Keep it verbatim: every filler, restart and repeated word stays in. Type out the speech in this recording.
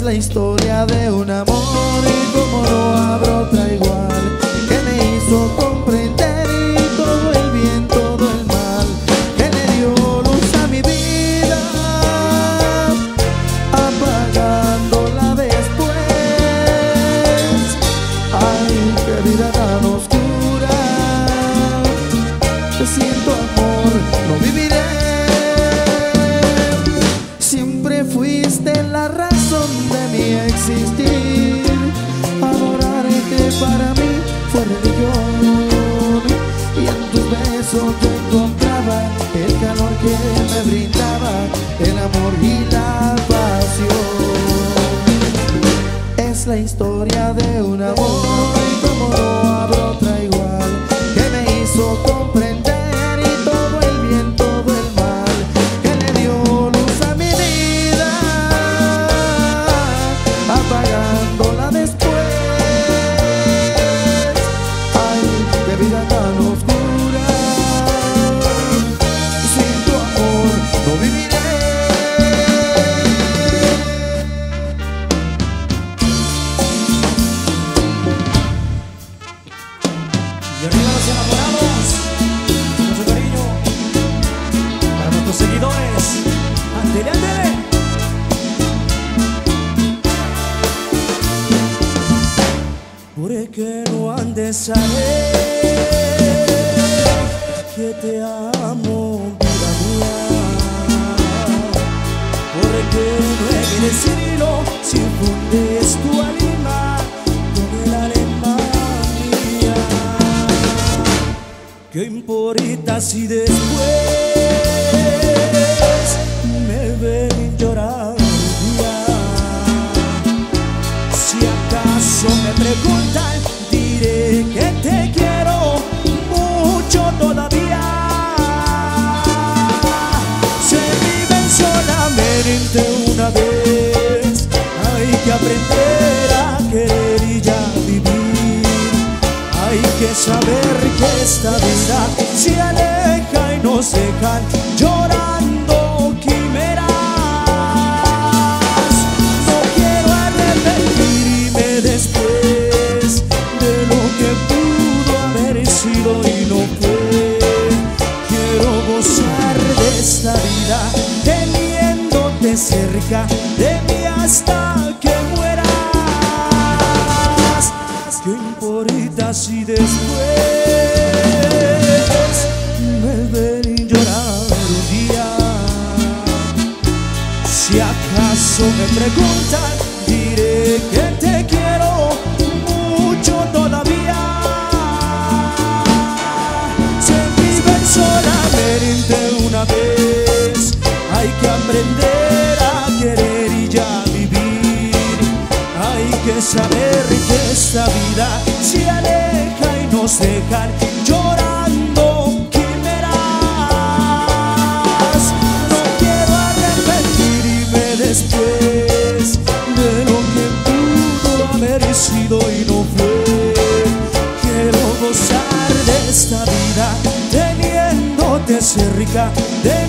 la historia de un amor y como no habrá otra igual, que me hizo comprender y todo el bien, todo el mal, que le dio luz a mi vida, apagándola después. Ay, qué vida tan oscura, te siento amor, no viviré. Siempre fuiste la razón de mi existir, adorarte para mí fue religión, y en tus besos yo encontraba el calor que me brindaba el amor y la pasión. Es la historia de un amor y como no habrá otra igual, que me hizo comprender apagándola después. Ay, qué vida tan oscura, sin tu amor no viviré. Y arriba los enamorados, con mucho cariño para nuestros seguidores. ¡Ándele, ándele! Porque no han de saber que te amo, vida mía. Porque no he de decirlo si fundes tu alma con el alma mía. ¿Qué importa si después me ven llorar un día? Si acaso me preguntan, diré que te quiero mucho todavía. Se viven solamente una vez, hay que aprender a querer y ya vivir. Hay que saber que esta vida se aleja y nos dejan llorando quimeras. No quiero arrepentirme después de lo que pudo haber sido y no fue. Quiero gozar de esta vida teniéndote cerca de mí hasta que mueras. ¿Qué importa si después me ven llorar un día? Si acaso me preguntan, diré que te quiero mucho todavía. Se viven solamente una vez, hay que aprender a querer y ya vivir. Hay que saber que esta vida se aleja y nos dejan llorando quimeras. No quiero arrepentirme después de lo que pudo haber sido y no fue. Quiero gozar de esta vida teniéndote cerca de